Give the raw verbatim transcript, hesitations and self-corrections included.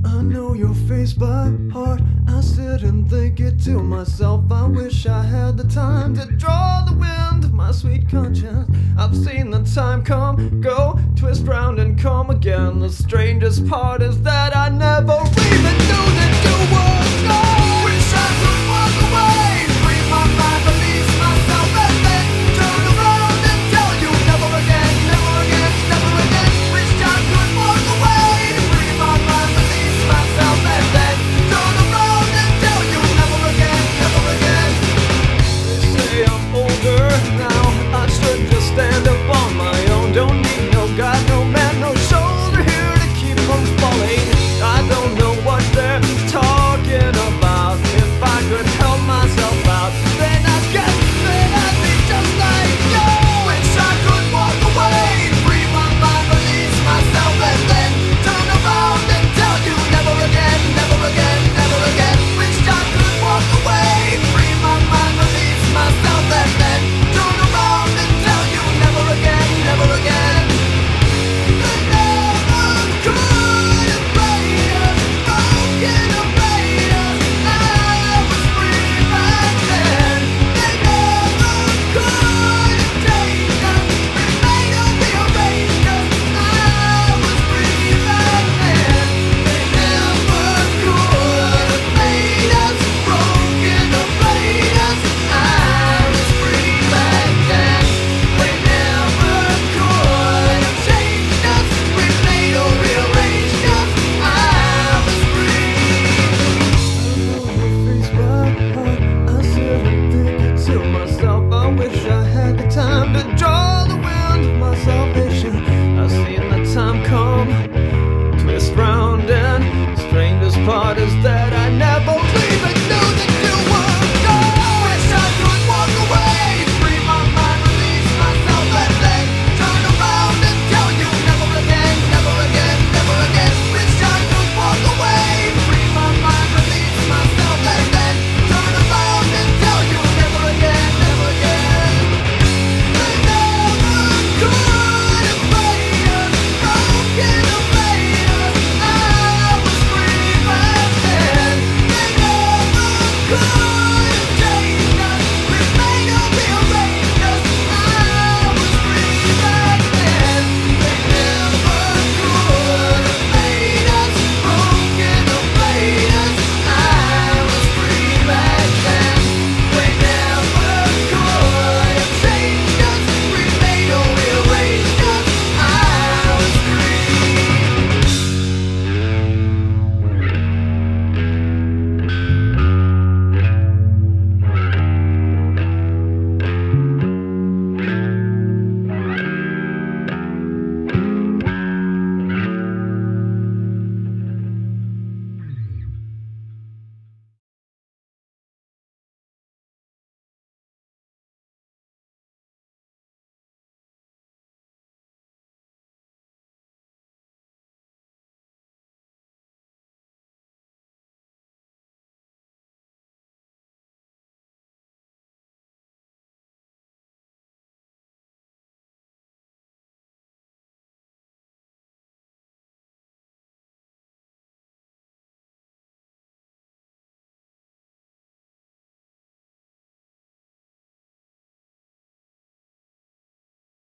I know your face by heart. I sit and think it to myself. I wish I had the time to draw the wind of my sweet conscience. I've seen the time come, go, twist round and come again. The strangest part is that I never even knew that you were gone. Wish I could walk away, free my mind, release myself, and then turn around and tell you never again, never again, never again. Wish I could walk away, free my mind, release myself, and then turn around and tell you never again, never again. They say I'm older now, I should just stand up on my own. Don't need no God, no man, no shoulder here to keep from falling. I don't know what they're talking about. If I could help myself out, then I guess that I'd be just like you. Wish I could walk away, free my mind, release myself, and then turn around and tell you never again, never again, never again. Wish I could walk away, free my mind, release myself, and then turn around and tell you never again, never again. But never could have made us, broken or made us. I was free back then. They never could have changed us, remade or rearranged us. I was free back then. They never could have made us, broken or made us. I was free back then. They never could have changed us, remade or rearranged us. I was free. I sit and think it to myself. I wish I had the time to draw the wind of my salvation. I've seen the time come, twist round, and strangest part is that I never even knew that you were gone. Wish I could walk away, free my mind, release myself, and then turn around and tell you never again, never again, never again. Wish I could walk away, free my mind, release myself, and then turn around and tell you never again, never again. They never could have made us, broken or made us. I was free back then. They never could.